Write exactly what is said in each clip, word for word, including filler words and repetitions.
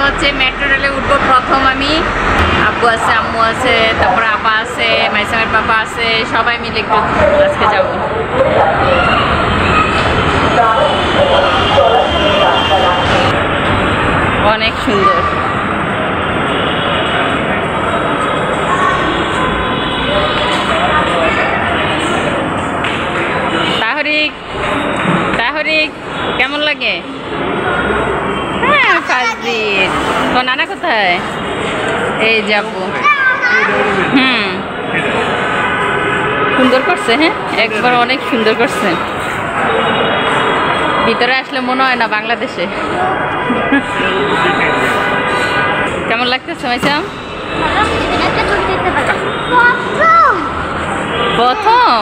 হচ্ছে মেট্রো রেলে উঠবো প্রথম আমি। আব্বু আছে, আম্মু আছে, তারপর আপা আছে, মাইসামের পাপা আছে, সবাই মিলে একটু আজকে যাব। অনেক সুন্দর। তাহরিক তাহরিক কেমন লাগে? হ্যাঁ ফার্স্ট দিন। তো নানা কোথায়? এই যাবো। হুম সুন্দর করছে। হ্যাঁ একবার অনেক সুন্দর করছে। ভিতরে আসলে মনে হয় না বাংলাদেশে। কেমন লাগতেছে মাইসাম? প্রথম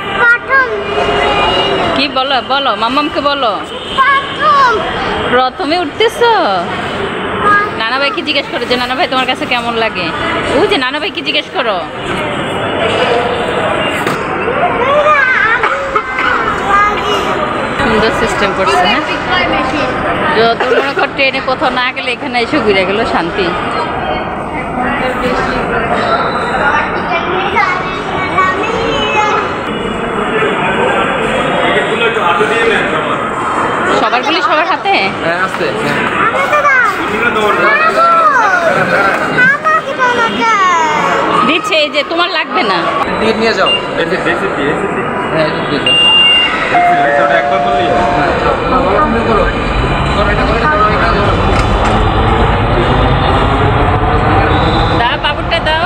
কি বলো বলো মাম্মামকে বলো। প্রথমে উঠতেছো? নানা ভাইকে জিজ্ঞেস করো যে নানা ভাই তোমার কাছে কেমন লাগে। ও যে নানা ভাইকে জিজ্ঞেস করো। সুন্দর সিস্টেম করছে। হ্যাঁ যত মনে কর ট্রেনে কোথাও না গেলে এখানে এসে ঘুরে গেল শান্তি। সবারগুলি সবার হাতে দিচ্ছে। এই যে তোমার লাগবে না, নিয়ে যাও। দাও পাপড়টা দাও।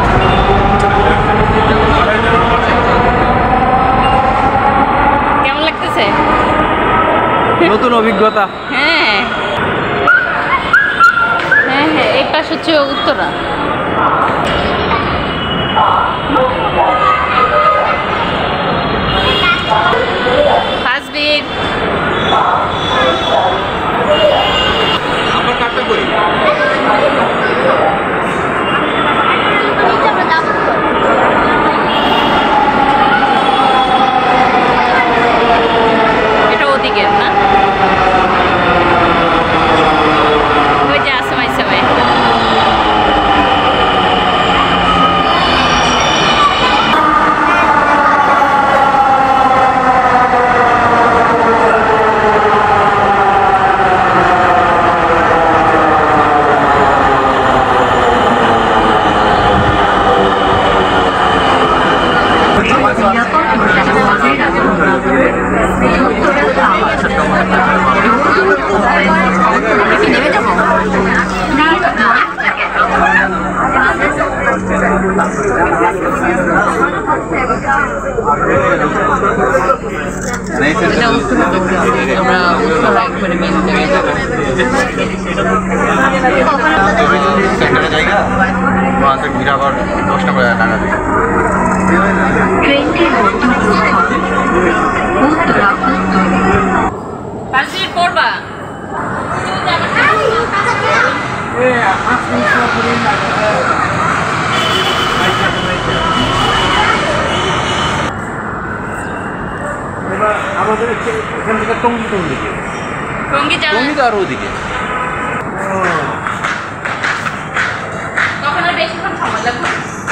কেমন লাগতেছে? নতুন অভিজ্ঞতা। হ্যাঁ হ্যাঁ হ্যাঁ এই পাশ হচ্ছে উত্তরা। ফার্স্ট দিন আমার কাটটা কই? এটা ওদিকের না? ওই যে আছে মাইসামে। জায়গা আবার দশটা করে টাকা দিই। পড়বা আমাদের এখান থেকে টঙ্গি টঙ্গি টঙ্গি যাও টঙ্গি তো আরো ওদিকে। তখন আর বেশিক্ষণ সময় লাগবে।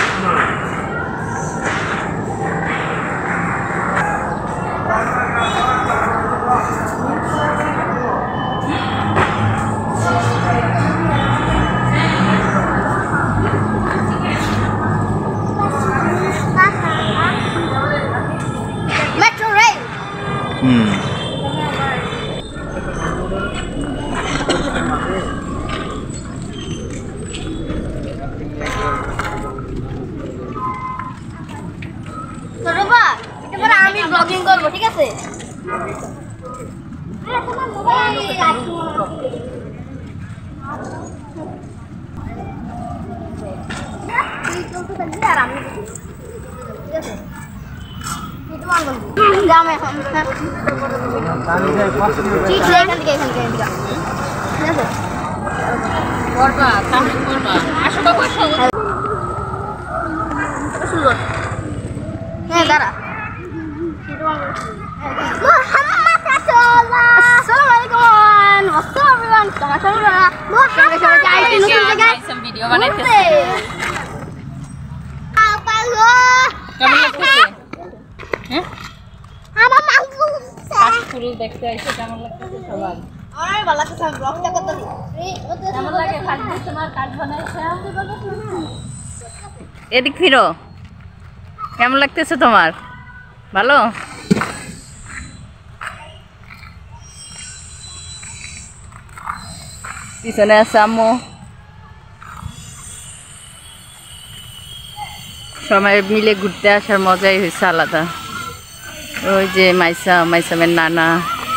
হুম আমি ব্লগিং করবো, ঠিক আছে? হ্যাঁ দাঁড়া। Assalamualaikum. What's up everyone? Selamat sore. Video বানাইতেছে কেমন লাগতেছে হ্যাঁ আমার মাংস কাশফুল দেখতে আইছে কেমন লাগতেছে সবার আমার ভালো লাগছে আমি ব্লগটা করতে দিই কেমন লাগে কাশফুল তোমার কাজ বানাইছে এদিক ফিরো কেমন লাগতেছে তোমার ভালো পিছনে আছে আম্মু সবাই মিলে ঘুরতে আসার মজাই হয়েছে আলাদা ওই যে মাইসা মাইসামের নানা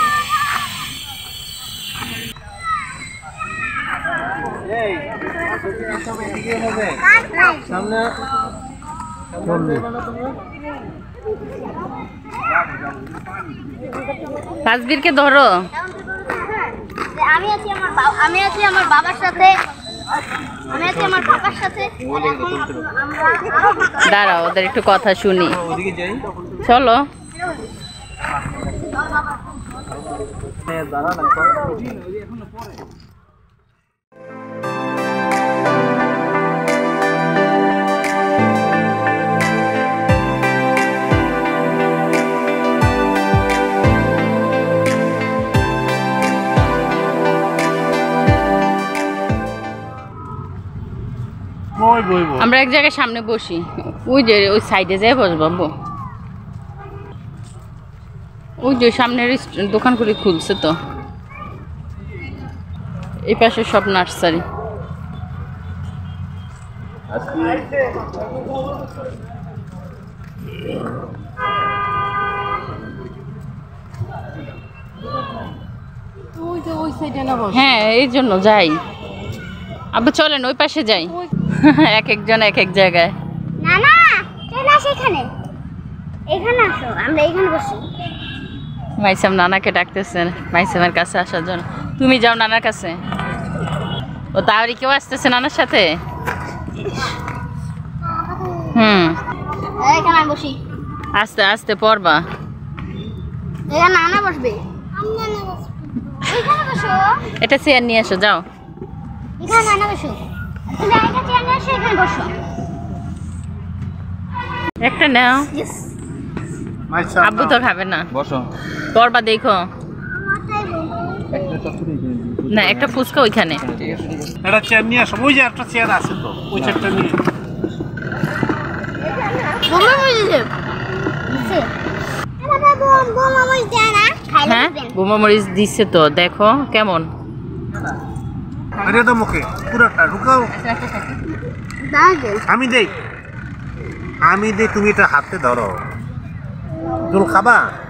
তাসবীরকে ধরো আমি আছি আমার আমি আছি আমার বাবার সাথে আমি আছি আমার বাবার সাথে দাঁড়াও ওদের একটু কথা শুনি চলো আমরা এক জায়গায় সামনে বসি ওই যে ওই সাইডে যাই বসবো ওই যে সামনের দোকানগুলি খুলছে তো এই পাশে সব নার্সারি হ্যাঁ এই জন্য যাই আব্বু চলেন ওই পাশে যাই এক একজন এক এক জায়গায় না না চলে আসো এখানে এখানে আসো আমরা এখানে বসি মাইসাম নানাকে ডাকতেছেন মাইসামের কাছে আসার জন্য তুমি যাও নানার কাছে ও তাহলে কেউ আসতেছে নানার সাথে হুম এখানে আমি বসি আস্তে আস্তে পড়বা এখানে নানা বসবে আমি নানা বসবো এখানে বসো এটা চেয়ার নিয়ে এসো যাও এখানে নানা বসো তুমি আরেকটা চেয়ার নিয়ে এসো এখানে বসো একটা নাও আব্বু তো খাবে না বসো পড়বা দেখো না একটা ফুচকা ওইখানে একটা চেয়ার নিয়ে আসো ওই যে একটা চেয়ার আছে তো ওই চেয়ারটা নিয়ে বোমা মরিছে আরে বোম বোমা মরিছে না খাইলে হ্যাঁ দিবেন বোমা মরিচ দিচ্ছে তো দেখো কেমন আরে তো মুখে পুরোটা ঢুকাও দাঁড়াও আমি দেই আমি দেই তুমি এটা হাতে ধরো জল খাবা